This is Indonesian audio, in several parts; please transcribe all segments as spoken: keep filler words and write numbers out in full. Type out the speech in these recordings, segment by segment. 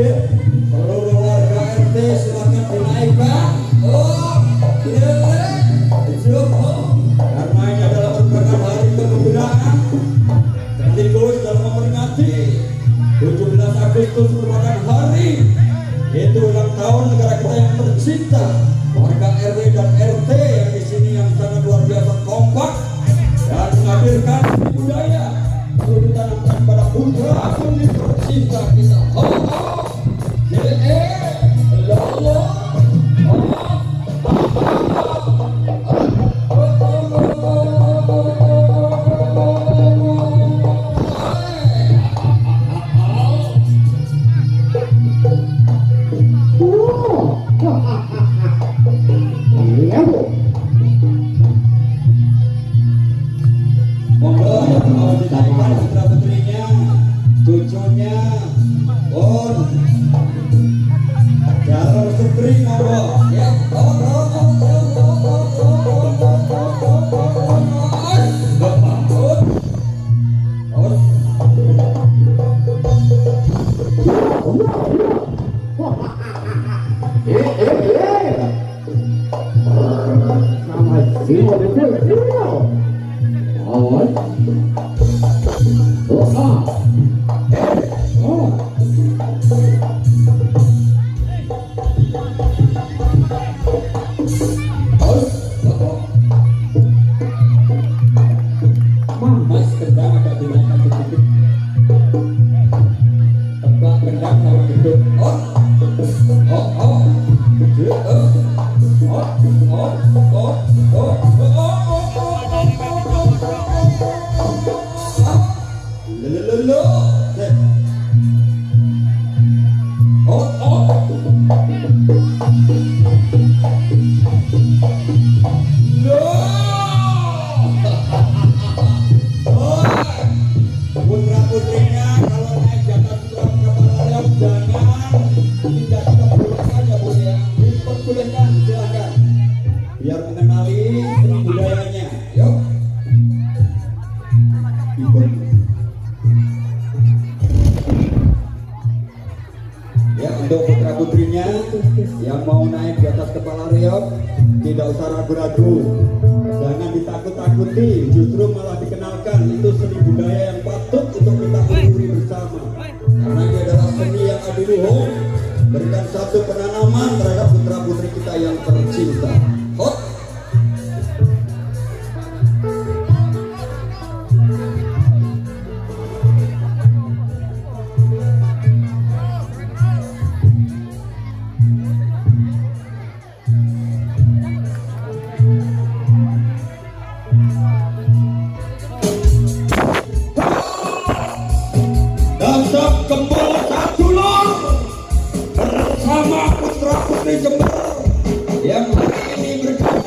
hadir. Seluruh warga R T silakan dinaikkan. Oh, iya, cukup. Karena ini adalah merupakan hari kegembiraan sekaligus dalam memperingati tujuh belas Agustus merupakan hari itu ulang tahun negara kita yang tercinta. Warga R W dan R T yang di sini yang sangat luar biasa kompak dan menghadirkan budaya untuk ditanamkan pada putra putri tercinta kita. Oh, oh, J E, Allah, cucunya Bon jalur Supri monggo ya. Mas kendang agak dinaikkan sedikit. Tebak kendang sama gedung. Oh, oh, oh, oh, oh, oh, oh, lelelelo, oh, oh, putra putrinya kalau naik di atas truk kepala rem jangan tidak kita perbolehkan ya Bu ya, diperbolehkan silakan biar mengenali seni budayanya. Yuk ikut ya. Untuk putra putrinya yang mau naik di atas kepala reog tidak usah ragu-ragu, jangan ditakut-takuti, justru malah dikenalkan itu seni budaya yang patut untuk kita ikuti bersama. Karena ini adalah seni yang adiluhung, berikan satu penanaman terhadap putra putri kita yang tercinta. Hot. Dasar kembali satu lor bersama putra putri Jember yang hari ini bergabung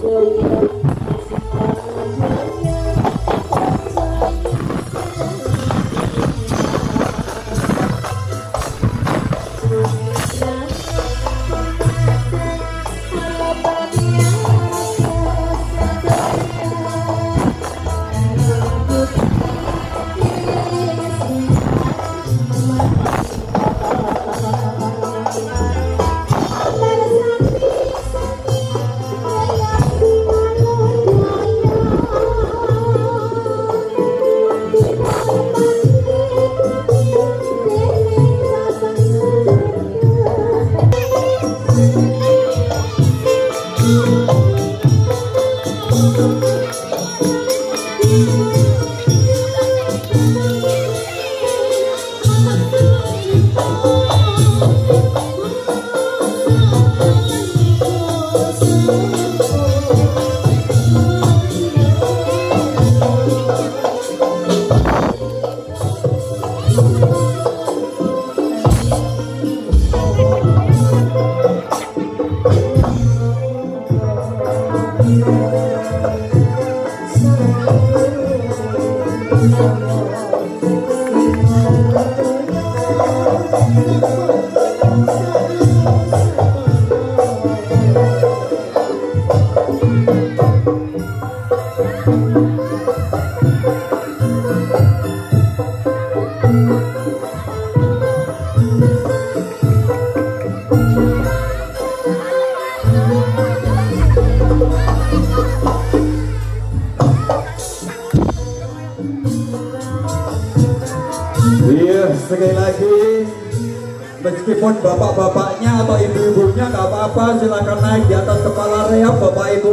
Sekali lagi, meskipun bapak-bapaknya atau ibu-ibunya nggak apa-apa, silakan naik di atas kepala reap bapak ibu.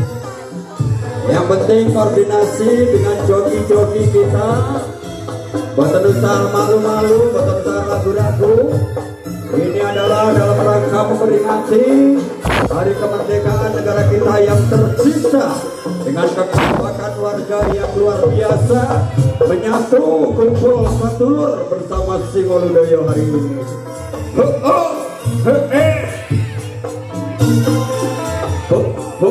Yang penting koordinasi dengan joki-joki kita. Boten usah malu-malu, boten usah ragu-ragu. Ini adalah dalam rangka memperingati hari kemerdekaan negara kita yang tersisa dengan kekompakan warga yang luar biasa, menyatu kumpul sedulur bersama Singoludoyo hari ini. Ho ho he he. Ho ho.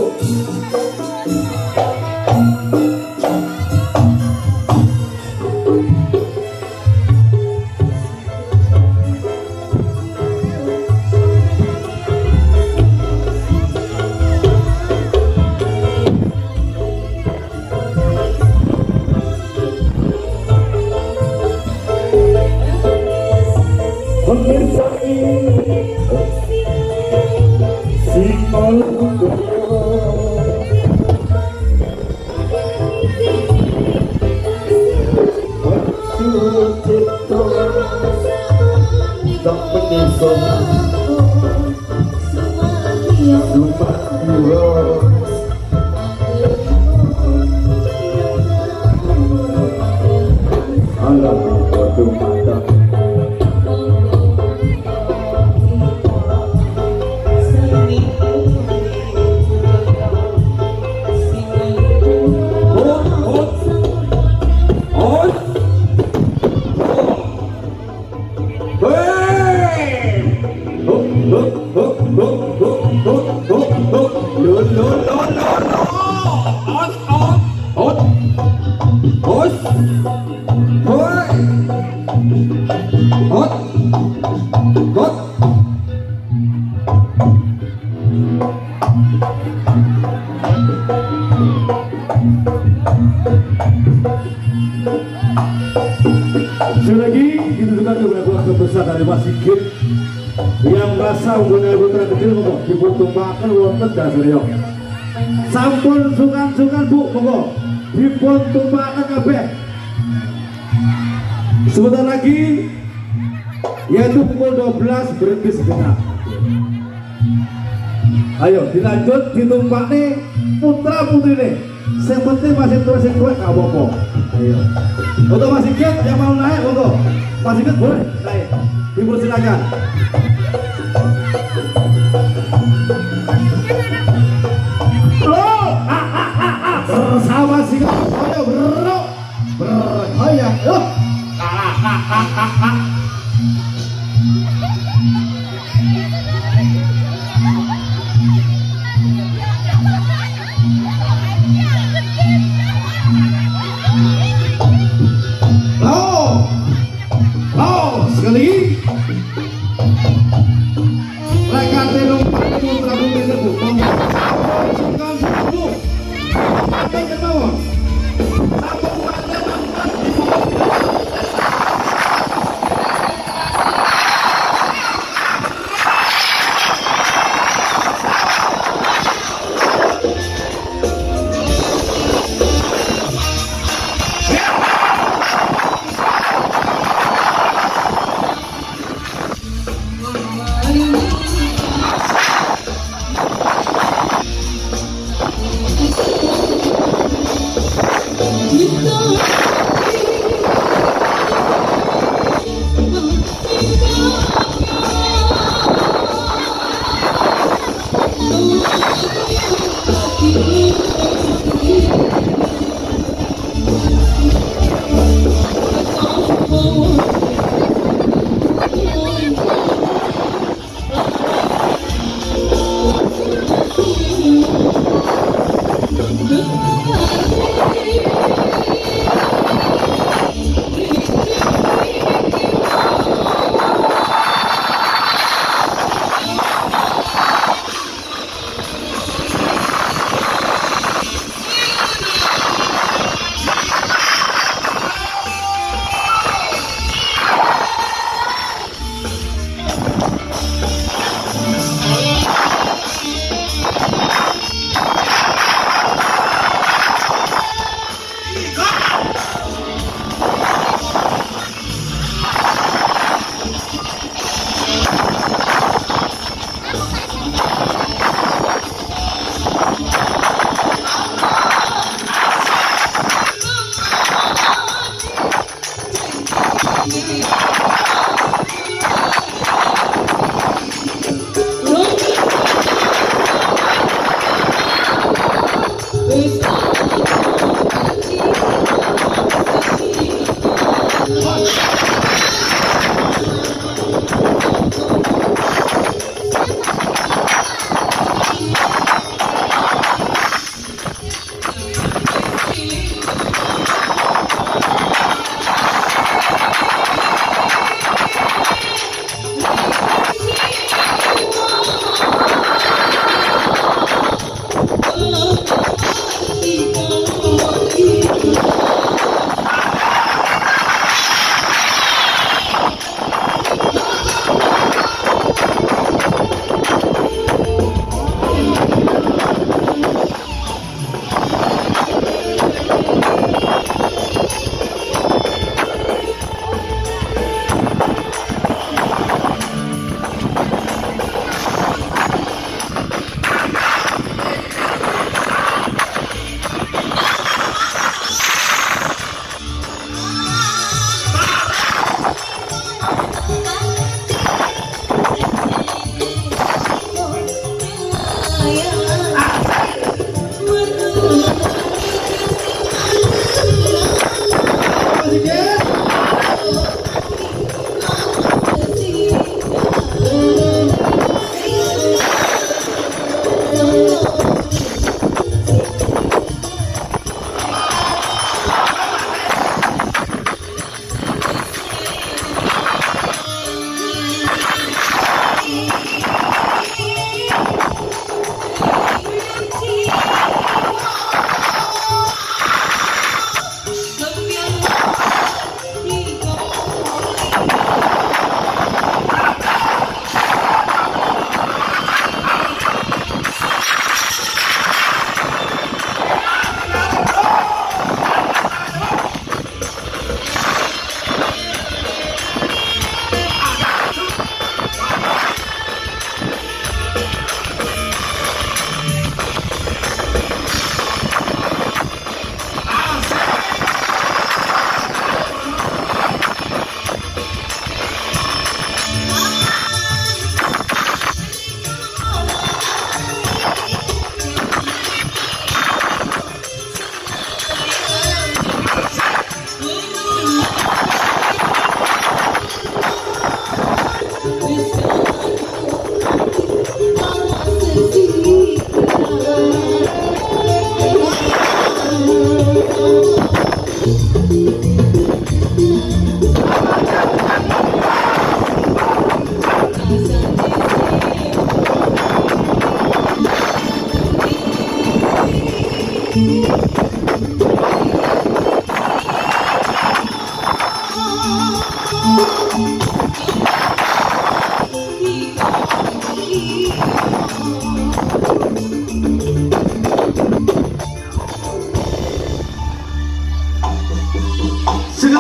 Sekali lagi ditujukan kepada keluarga besar dari Mas Sigit yang merasa mempunyai putra kecil, monggo dipuntumpaken wonten dasarnya. Sampun sukan-sukan Bu, monggo dipuntumpaken kabeh. Sebentar lagi yaitu pukul dua belas berhenti sejenak. Ayo dilanjut ditumpakne putra putri nih. Yang penting masih terus yang kuat gak apa-apa. Ayo. Untuk Mas Sigit yang mau naik, monggo. Mas Sigit boleh naik. Dipersilakan. Loh, ah ah ah ah. Bersama Sigit. Ayo bro. Berhayang. Loh. Ah ah ah ah ah. bagian bawah. Sampun sukan Thank you.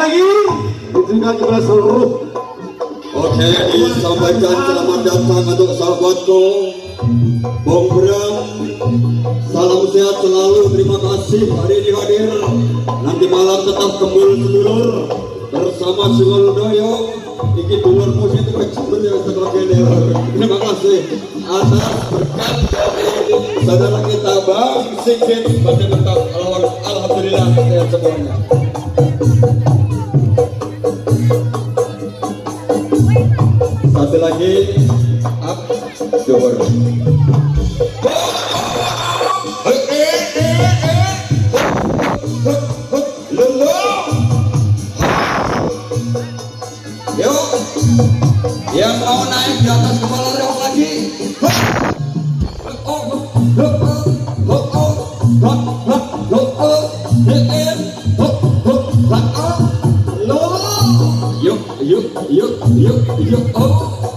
lagi ditunjukkan kepada seluruh. Oke, disampaikan selamat datang untuk sahabatku Bong Bram. Salam sehat selalu, terima kasih hari ini hadir. Nanti malam tetap kembali sedulur bersama Singol Doyo. Iki dulur musik kecil ya sebagai. Terima kasih atas berkat dari saudara kita Bang Sigit pada tetap. Alhamdulillah sehat semuanya. Satu lagi up door. Yuk, yang mau naik di atas kepala reok lagi. Yuk, yuk, yuk, yuk, yuk, oh.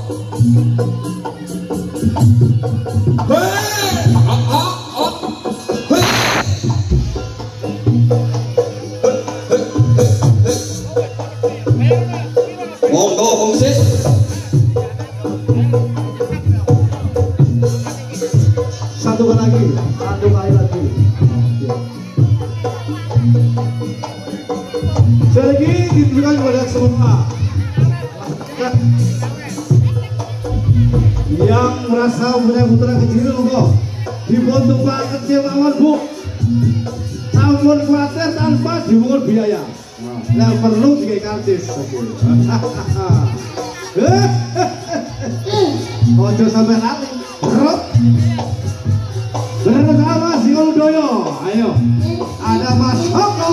Hey, oh, oh, oh. Hey. Monggo, Bung Sis. Satu kali lagi, satu kali lagi. Sekali lagi ditunjukkan kepada semua yang merasa punya putra kecil monggo dibantu Pak kecil mawon Bu. Sampun kuatir tanpa dipungut biaya. Nah perlu dikai kartis. Ojo sampai lali. Rot. Bersama Singol Doyo. Ayo. Ada Mas Hoko.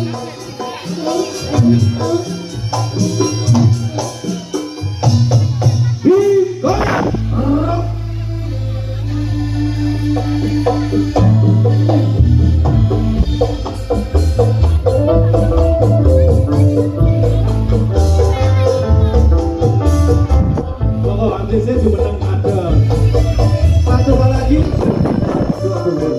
Digoyang. Rot. Pokok nanti saya cuma ada satu kali lagi. Dua dulu.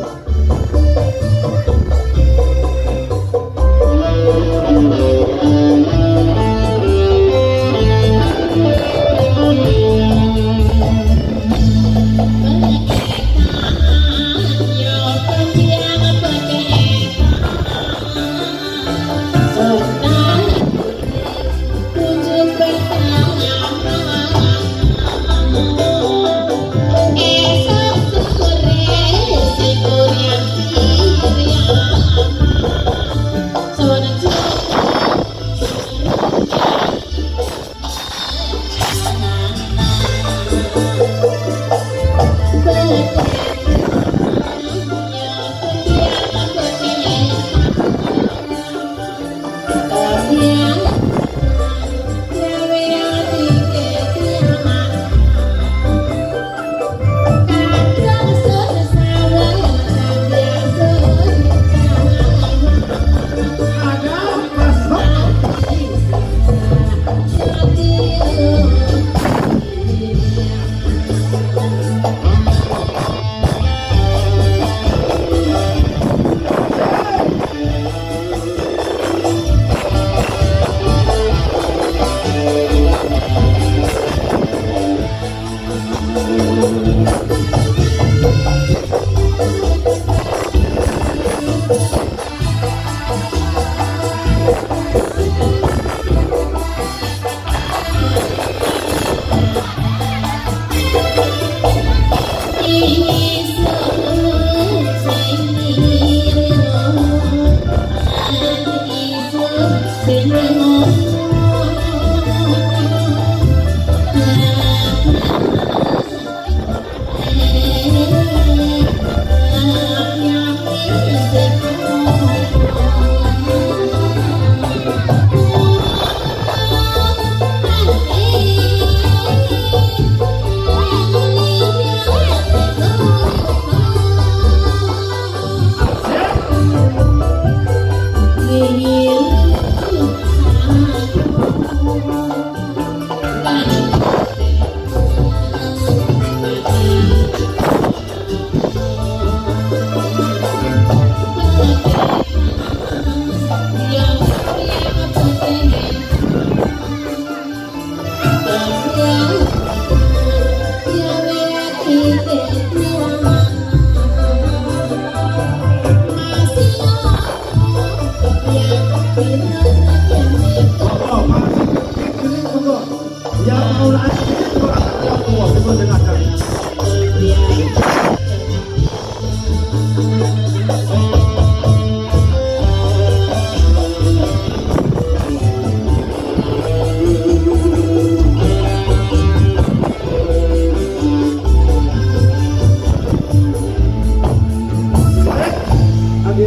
Yeah.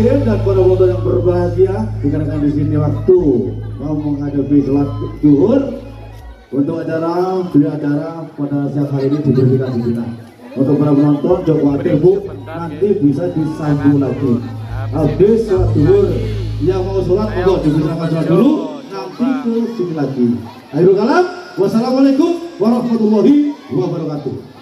hadirin dan para penonton yang berbahagia, dikarenakan di sini waktu mau menghadapi sholat zuhur untuk acara beli acara pada siang hari ini diberikan di kita. Untuk para penonton jangan khawatir bu, nanti bisa disambung lagi. Habis sholat zuhur yang mau sholat untuk dipersilakan sholat dulu, nanti ke sini lagi. Akhirul kalam, wassalamualaikum warahmatullahi wabarakatuh.